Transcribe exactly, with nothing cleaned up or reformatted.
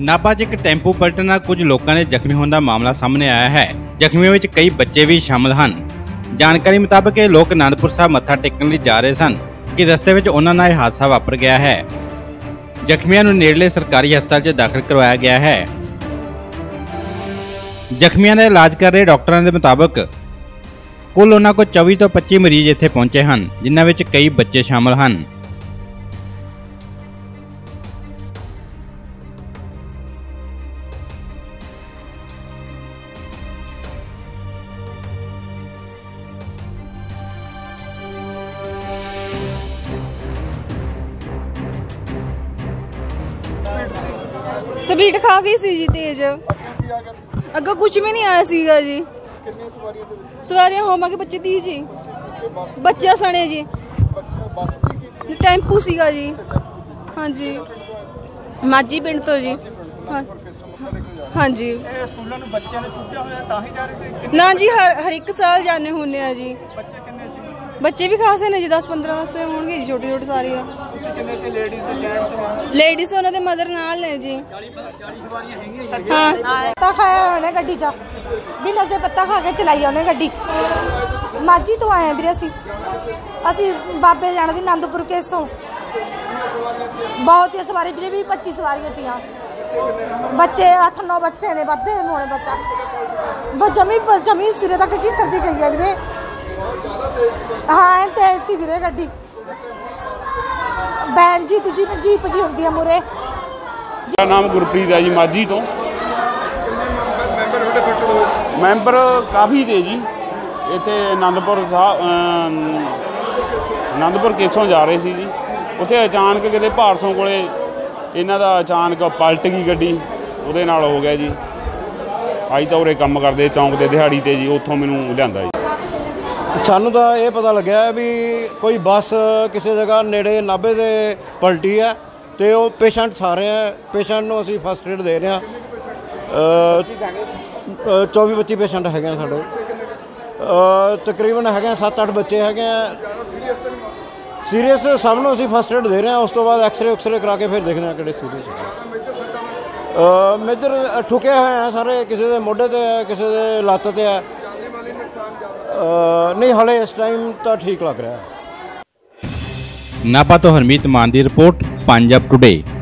नाभा च एक टैंपू पलटन नाल कुछ लोगों ने जख्मी होने का मामला सामने आया है। जख्मियों में कई बच्चे भी शामिल हैं। जानकारी मुताबिक ये लोग आनंदपुर साहब मत्था टेकन लई जा रहे सन कि रस्ते में उन्हां नाल हादसा वापर गया है। जख्मियों नूं नेड़ले सरकारी हस्पताल च दाखिल करवाया गया है। जख्मियों का इलाज कर रहे डॉक्टरों के मुताबिक कुल उन्हां कोल चौबीस तो पच्चीस मरीज इत्थे पहुंचे हैं, जिन्हां विच कई बच्चे शामिल हैं। स्पीड काफी सी जी, तेज अगर कुछ भी नहीं आया सीगा जी। सवारियां होवांगे बच्चे दी जी, बच्चे सने जी, टैंपू सीगा जी। हाँ जी, माझी पिंड तो जी। हाँ हाँ जी, ना जी हर हर एक साल जाने होने हैं जी। बच्चे भी खासे ने जी, दस पंद्रह वर्ष होंगे जी, छोटे छोटे सारे। लेडीज उन्होंने मदर नाल ने जी। हाँ पत्ता खाया उन्हें गड्डी च भी नशे पत्ता खा के चलाई उन्हें गड्डी। माझी तो आए वीरे असी असी बाबे जाना थी आनंदपुर केसों। बहुत ही सवारी वीरे भी पच्चीस सवारियां थी। बच्चे अठ नौ बच्चे ने बदे होने बच्चा बस जमी जमी सिरे तक की सर्दी गई है वीरे। हाँ तेज थी वीरे गड्डी। बैन जी जी जीप जी होंगी मुरे। मेरा नाम गुरप्रीत है जी, माझी तो मैंबर काफ़ी थे जी। इतने आनंदपुर साहब आनंदपुर केसों जा रहे थे जी। उत्थे अचानक किते भारसों कोले इन्हां दा अचानक पलट गई गड्डी, उहदे नाल हो गया जी। अज तो उरे काम करते चौंक दे दिहाड़ी ते जी, उत्थों मैनूं लिआंदा जी। सानू तो ये पता लग्या भी कोई बस किसी जगह नेड़े नाभे दे पलटी है, तो वो पेशेंट सारे हैं। पेशेंट को असी फस्ट एड दे रहे हैं। चौबी पच्ची पेशेंट है साढ़े, तकरीबन है सत्त अठ बच्चे है सीरीयस। सब नूं असी फस्ट एड दे रहे हैं। उस तो बाद एक्सरे उक्सरे करा के फिर देखने कि सीरीयस है। मेजर ठुके हुए हैं सारे, किसी के मोढे ते है, किसी के लत्त ते है। नहीं हाले इस टाइम तो ठीक लग रहा है। नाभा तो हरमीत मान की रिपोर्ट, पंजाब टुडे।